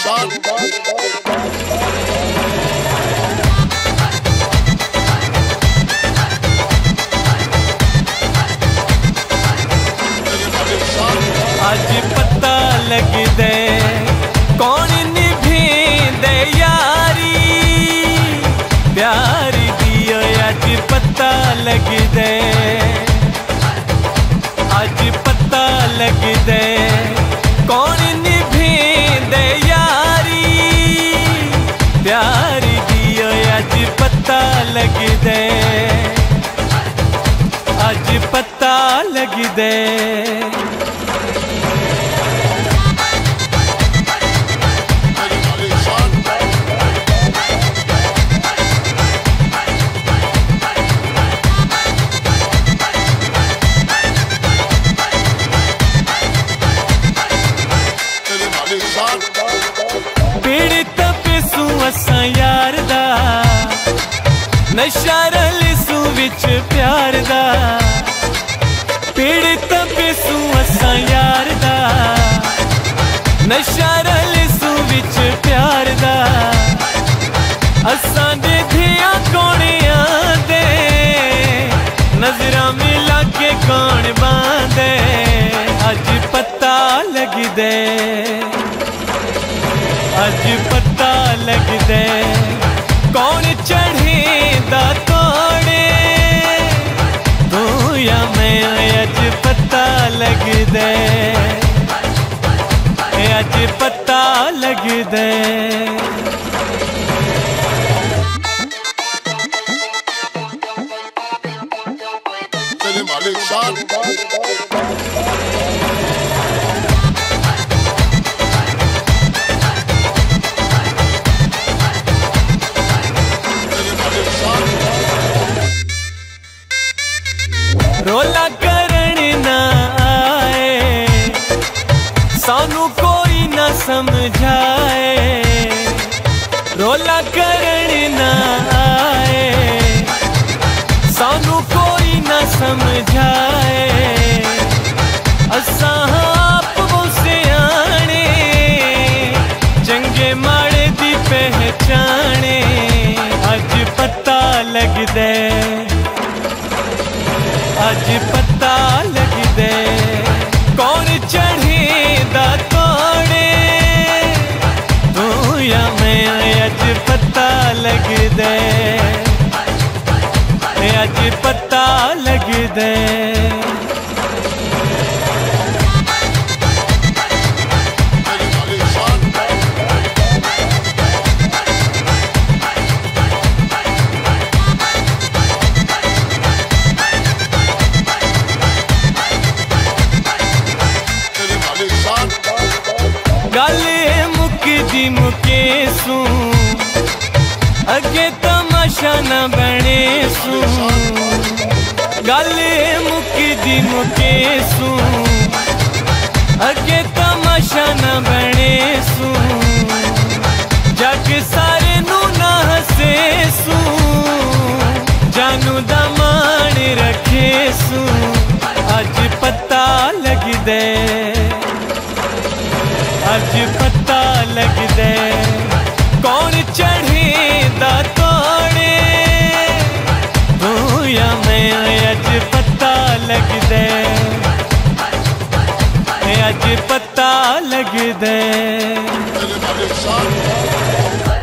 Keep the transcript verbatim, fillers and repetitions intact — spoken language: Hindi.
आज पता लग दे कौन निभेंदे यारी प्यार दियो। आज पता लग दे, आज पता लग दे कौन निभेंदे यारी प्यार दियो। आज पता लग दे, आज पता लग दे। पीड़ित पिसू असा यार दा नशा रलिसू विच प्यार दा। पीड़ित पिसू असा यार दा नशा रलिसू विच प्यार दा। असां दे धिया कोणियां दे नजरां मिला के कौन बांधे। अज पता लग दे, आज पता लग दे कौन चढ़ेंदा तोड़े तू या मैं। आज पता लग दे, आज पता लग दे। रोला करण ना आए सानू कोई ना समझाए। रोला करण ना आए सानू कोई ना समझाए। असां आप वो सियाणे चंगे माड़े दी पहचाने। अज पता लग दे, आज पता लग दे कौन चढ़ेंदा तोड़े तू या मैं। आज पता लग दे, आज पता लग दे। गल मुकदी मुकेसू अगे तमाशा न बने सू। गल मुकदी मुकेसू अगे तमाशा न बने सू। जग सारे नू ना हसे सू जानू दा मान रखे सू। आज पता लग दे, आज पता लग दे कौन चढ़ेंदा तोड़े तू या मैं। आज पता लग दे, आज पता लग दे।